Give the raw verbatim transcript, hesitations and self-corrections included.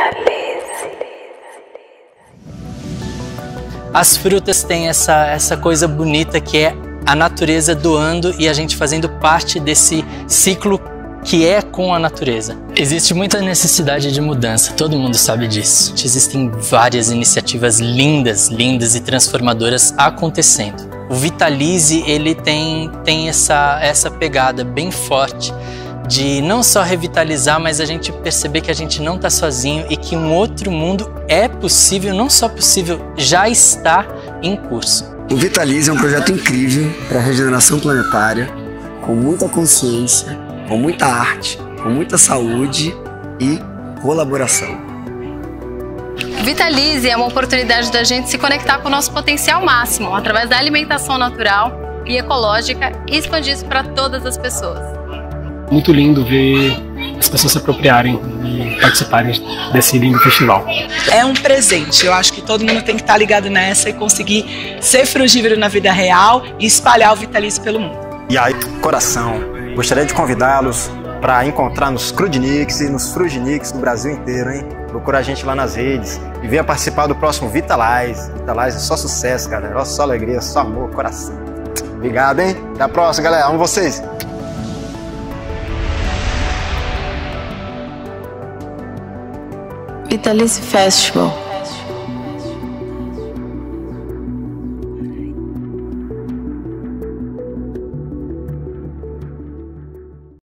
Vitalize. As frutas têm essa, essa coisa bonita que é a natureza doando e a gente fazendo parte desse ciclo que é com a natureza. Existe muita necessidade de mudança, todo mundo sabe disso. Existem várias iniciativas lindas, lindas e transformadoras acontecendo. O Vitalize, ele tem, tem essa, essa pegada bem forte de não só revitalizar, mas a gente perceber que a gente não está sozinho e que um outro mundo é possível, não só possível, já está em curso. O Vitalize é um projeto incrível para a regeneração planetária, com muita consciência, com muita arte, com muita saúde e colaboração. Vitalize é uma oportunidade da gente se conectar com o nosso potencial máximo, através da alimentação natural e ecológica, e expandir isso para todas as pessoas. Muito lindo ver as pessoas se apropriarem e participarem desse lindo festival. É um presente, eu acho que todo mundo tem que estar ligado nessa e conseguir ser frugívoro na vida real e espalhar o Vitalize pelo mundo. E aí, coração, gostaria de convidá-los para encontrar nos Crudniks e nos Fruginiks do Brasil inteiro, hein? Procura a gente lá nas redes e venha participar do próximo Vitalize. Vitalize é só sucesso, galera, só alegria, só amor, coração. Obrigado, hein? Até a próxima, galera. Amo vocês. Vitalize Festival.